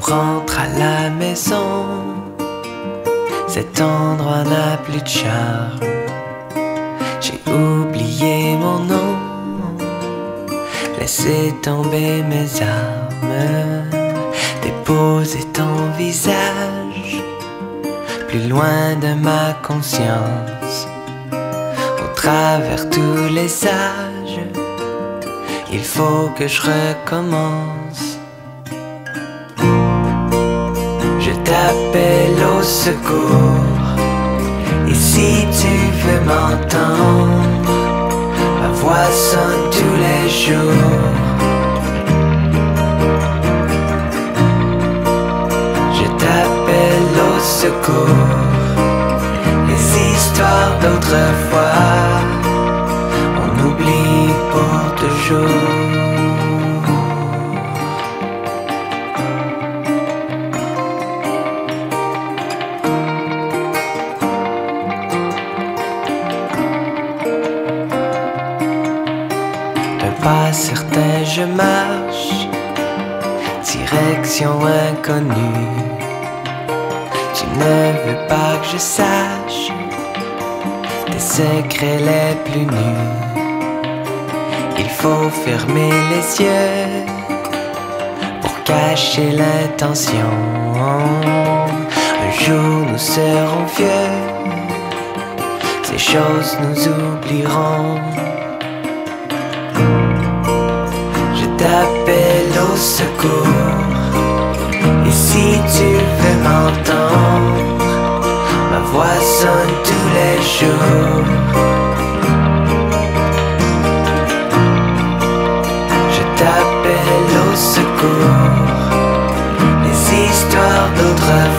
rentre à la maison, cet endroit n'a plus de charme. J'ai oublié mon nom, laissé tomber mes armes, déposé ton visage plus loin de ma conscience. Au travers tous les âges, il faut que je recommence. Je t'appelle au secours, et si tu veux m'entendre, ma voix sonne tous les jours. Je t'appelle au secours, les histoires d'autrefois, on oublie pour toujours. Pas certain, je marche, direction inconnue. Tu ne veux pas que je sache tes secrets les plus nus. Il faut fermer les yeux pour cacher l'intention. Un jour nous serons vieux, ces choses nous oublieront. T'appelle au secours, et si tu veux m'entendre, ma voix sonne tous les jours. Je t'appelle au secours, les histoires d'autrefois.